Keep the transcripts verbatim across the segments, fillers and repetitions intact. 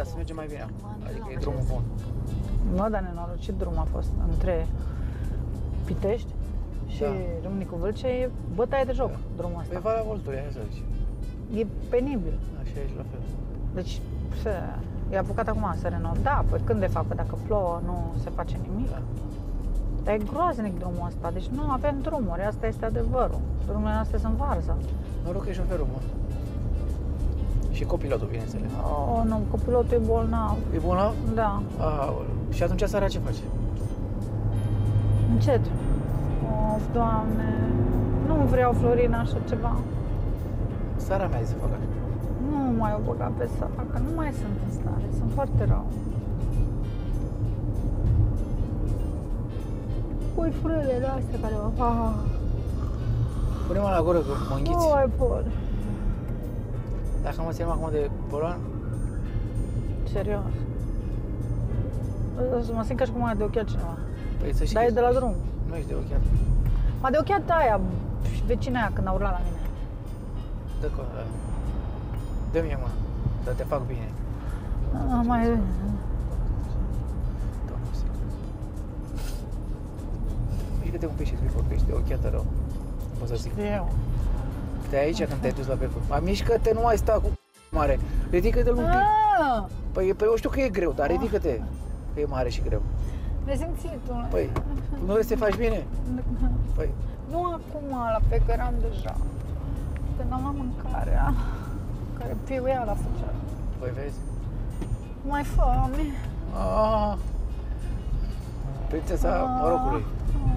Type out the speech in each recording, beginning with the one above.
să mergem mai bine acum. Adică e drumul bun. Mă, dar nenorocit drum a fost între Pitești și Da. Râmnicu Vâlcea, e bătaie de joc Da. drumul ăsta. Păi Valea Voltului, hai să zici. E penibil. Așa e și la fel. Deci, se, e apucat acum să renov. Da, păi când de fapt, că dacă plouă nu se face nimic. Da. Dar e groaznic drumul ăsta, deci nu avem drumuri, asta este adevărul. Drumurile astea sunt varză. Noroc că e șoferul bun. Și copilotul, bineînțeles. Oh, nu, copilotul e bolnav. E bolnav? Da, Aoleu. Și atunci Sara ce face? încet. Of, Doamne, nu vreau, Florina, așa ceva. Sara mea să facă așa. Nu mai o băga pe Sara, că nu mai sunt în stare, sunt foarte rău. Pui frâlele astea care mă fac. Pune-mă la gură că mă înghiți. Nu mai pot. Dacă mă ținem acum de boloan, Serios. Mă simt ca și cum m-a deocheat cineva. păi să știi. Dar e de la drum. Nu ești de ochiat. M-a deocheat aia, vecina aia, când a urlat la mine. Dă cu ăla. Dă-mi mâna, să te fac bine. Ah, mai... Doamne, să- Ridică-te un pic și scrii că ești de ochiată rău. Pot să zic. Eu. Te aici când te-ai dus la Bercur. Mai mișcă-te, nu mai sta cu mare. Ridică-te-l un pic. Ah, Păi, păi eu știu că e greu, dar ridică-te. Că e mare și greu. nesimțitul. Păi, nu vrei să te faci bine? Păi, Nu acum, la pe care am deja. Când am luat mâncarea, care piuia la făcea. păi vezi? Mai foame. Ah, prințesa Marocului.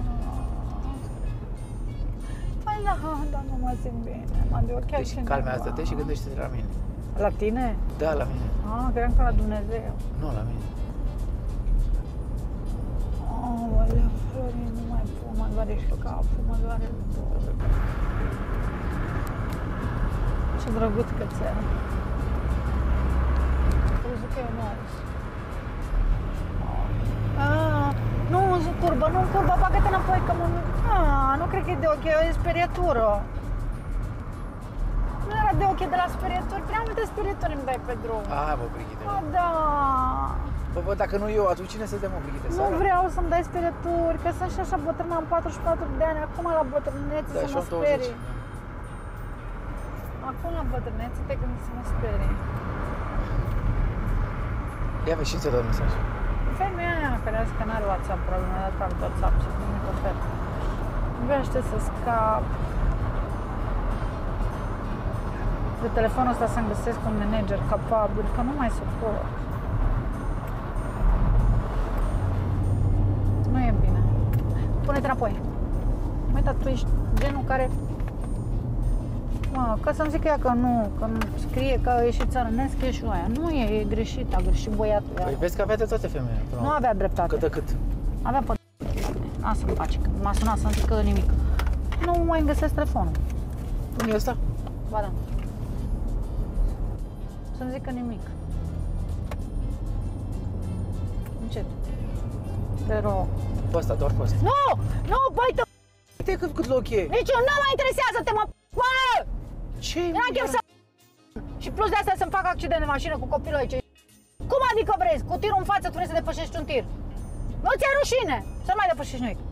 Păi da, dar nu mă simt bine. M-a deocheat Deci cineva. calmează-te și gândește-te la mine. La tine? Da, la mine. Ah, credeam că la Dumnezeu. Nu, la mine. Oh, alea, Florin, nu mai pot, mă doare și capul, mă doare tot. Ce drăguț cățel. Crezut că e mers. Ah, nu, în curbă, nu în curbă, bagă-te înapoi, că mă... Ah, nu cred că e de ochi, e sperietură. Nu era de ochi, de la sperieturi, prea multe sperieturi îmi dai pe drum. Ah, bă, Brigitte. Ah, da. Bă, bă, dacă nu eu, atunci cine să-ți dea, mă, Brigitte? Nu Sara? vreau să-mi dai sperieturi, că sunt și așa bătrână, am patruzeci și patru de ani, acum la bătrânețe Da, să și mă am douăzeci. sperii. Acum la bătrânețe te gândi să mă sperii. Ia vezi și ți-a dat mesaj. Femeia aia care a zis că n-are WhatsApp, probabil mi-a dat pe alt WhatsApp și mi-a ofertă. Iubește să scap. De telefonul ăsta să-mi găsesc un manager capabil, că nu mai suport. Nu e bine. Pune-te înapoi. Măi, dar tu ești genul care... Mă, ca să-mi zică ea că nu, că nu scrie că a ieșit țărănesc, e și aia. Nu e, e greșit, a greșit băiatul ăla. Păi vezi că avea de toate femeile. până la Nu urmă. avea dreptate. Cât de cât. Avea pe... Lasă-mi pace, că m-a sunat să-mi zică nimic. Nu mai îmi găsesc telefonul. Nu e ăsta? Ba da. Să-mi zică nimic. Încet. Te rog. Pe ăsta, doar pe ăsta. Nu! Nu, băi, te... Uite cât, cât loc e. Nici eu nu mă interesează, te mă... Bă! Ce? N-am chef să... Și plus de asta să-mi fac accident de mașină cu copilul aici. Cum adică vrei? Cu tirul în față tu vrei să depășești un tir? Nu ți-e rușine? Să nu mai depășești nimic.